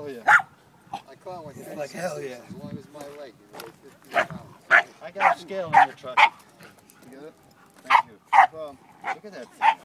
hell yeah. I caught one. It's like hell yeah. As long as my leg. It weighed 15 pounds. I got a scale in your truck. You get it? Thank you. No problem. Look at that thing.